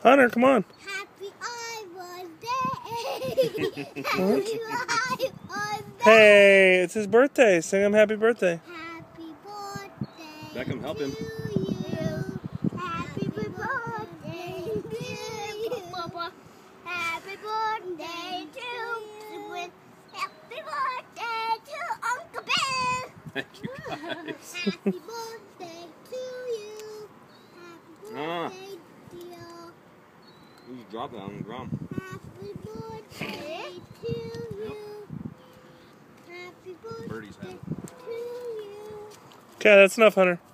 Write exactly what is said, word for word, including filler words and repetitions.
Hunter, come on. Happy I birthday. Happy I birthday. Hey, it's his birthday. Sing him happy birthday. Happy birthday. Beckham, help him. To you. Happy birthday to you. Happy birthday to you. Happy birthday to Uncle Ben. Thank you guys. Happy birthday to you. Happy Ah. birthday, dear. You just drop it on the ground. Happy birthday to you. Happy birthday Birdie's head. to you. Okay, that's enough, Hunter.